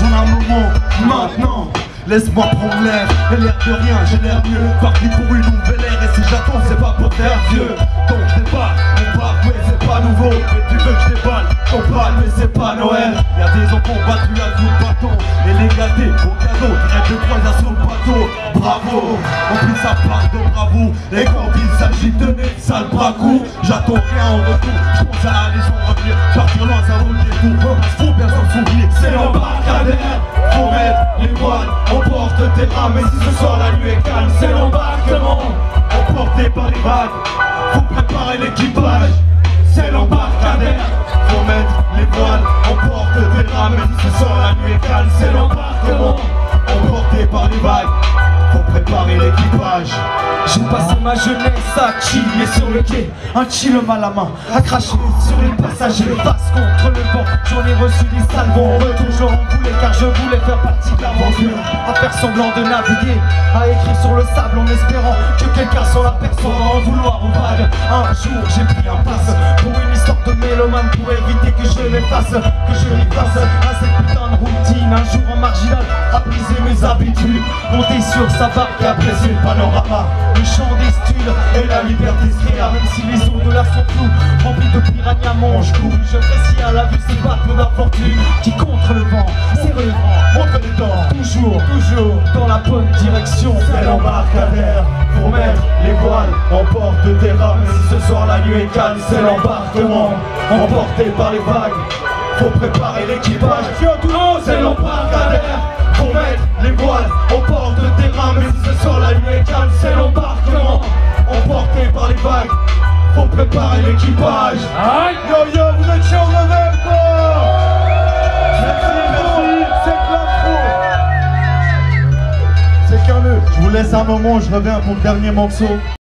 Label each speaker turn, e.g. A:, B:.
A: besoin d'un moment, maintenant. Laisse-moi prendre l'air, et l'air de rien, j'ai l'air mieux. Parti pour une nouvelle ère, et si j'attends, c'est pas pour faire vieux. Donc je déballe, on part, ouais, c'est pas nouveau. Mais tu veux que je déballe, on parle, mais c'est pas Noël. Y'a des enfants battus à coups de bâton, et les gâtés au cadeau, qui rêvent de croisière sur le bateau. Bravo, en plus ça part de bravo. Et quand il s'agit de tenir sale bracou, j'attends rien en retour. Je pense à aller sans revenir, partir loin, ça vaut le détour. Faut bien s'en souvenir, c'est l'embarcadère. Faut mettre les voiles, on porte tes rames. Et si ce soir la nuit est calme, c'est l'embarquement. Emporté par les vagues, faut préparer l'équipage. C'est l'embarcadère. Faut mettre les voiles, on porte tes rames. Et si ce soir la nuit est calme, c'est l'embarquement. Emporté par les vagues, faut préparer l'équipage.
B: J'ai passé ma jeunesse à chiller sur le quai, un chillum à la main, à cracher sur les passagers, face contre le vent. J'en ai reçu des salvons, en retour je remboulais car je voulais faire partie de l'aventure. À faire semblant de naviguer, à écrire sur le sable en espérant que quelqu'un s'en aperçoit, en vouloir aux vagues. Un jour j'ai pris un passe pour une histoire de mélomane, pour éviter que je m'efface, que je m'y fasse à cette putain de routine. Un jour en marginal, à briser mes habitudes, monter sur sa barque et apprécier le panorama. Le chant des stules et la liberté se créa, même si les eaux de la sont floues, remplies de piranhas mange-couilles. Je apprécie à la vue ces bateaux d'infortune qui contre le vent, serrent le vent, montre les dents, toujours, toujours dans la bonne direction.
A: C'est l'embarcadère, faut mettre les voiles, on porte tes rames. Et si ce soir la nuit est calme, c'est l'embarquement. Emporté par les vagues, faut préparer l'équipage. C'est l'embarcadère, faut mettre les voiles, on porte tes rames. Et si ce soir la nuit est calme, c'est l'embarquement. Emporté par les vagues, faut préparer l'équipage. Yo yo, vous êtes chaud, level quoi. Merci, c'est que l'intro. C'est qu'un nœud. Je vous laisse un moment, je reviens pour le dernier morceau.